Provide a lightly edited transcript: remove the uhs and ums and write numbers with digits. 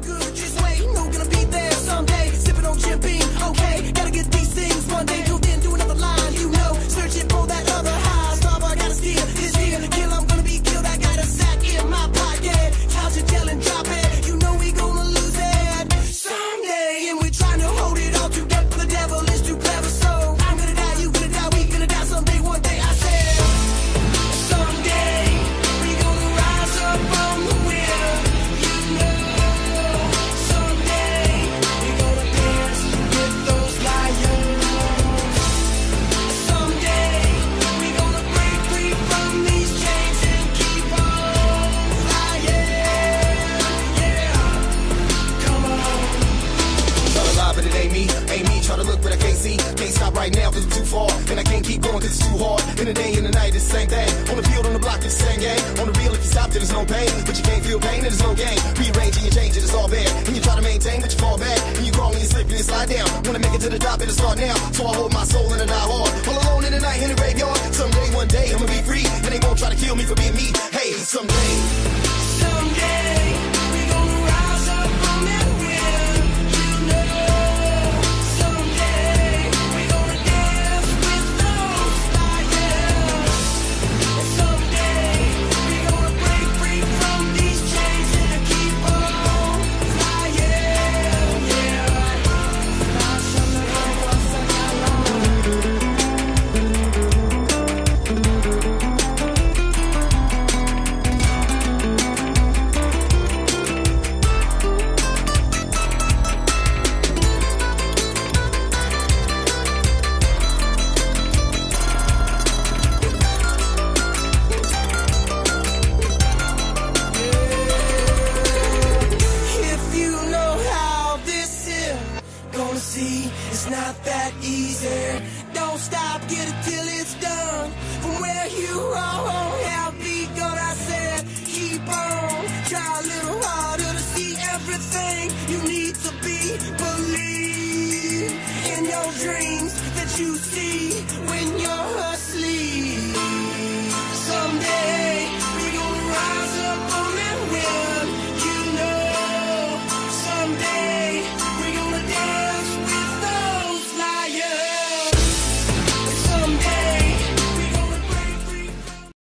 good, just wait. No, gonna be there someday. Sipping on Jim Beam, okay. Gotta get these things one day. Till then, do another line, you know. Searching for that other high. Starboy, gotta steal this here. Kill, I'm gonna be killed. I got a sack in my pocket. Couch it, tell and drop it. You know we gonna lose it someday. And we're trying to hold it all together. The devil is too clever, so I'm gonna die, you gonna die, we gonna die someday, one day. I said, someday we gonna rise up from the wind. You know, someday we gonna dance with those lions. Someday we gonna break free from these chains and keep on flying. Yeah, come on. Try to lie, but it ain't me. Try to look, but I can't see. Can't stop right now, cause it's too far. And I can't keep going, cause it's too hard. In the day and the night, it's the same thing. On the field, on the block, it's the same game. On the real, if you stop, then there's no pain. But you can't feel pain, then there's no gain. Rearranging and changing, it's all bad. And you try to maintain, but you fall back. And you crawl and you slip and you slide down. Wanna make it to the top, it'll start now. So I hold my soul and I die hard. All alone in the night, in the graveyard. Someday, one day, I'ma be free. And they won't try to kill me for being me. Hey, someday. Someday we gonna rise up from that wind. You know, someday we gonna dance with those lions. Someday we gonna break free from these chains and keep on flying. Yeah. If you know how this is gonna see, it's not that easy. Don't stop, get it till it's done. From where you are, have begun. I said, keep on. Try a little harder to see everything you need to be. Believe in your dreams that you see when you're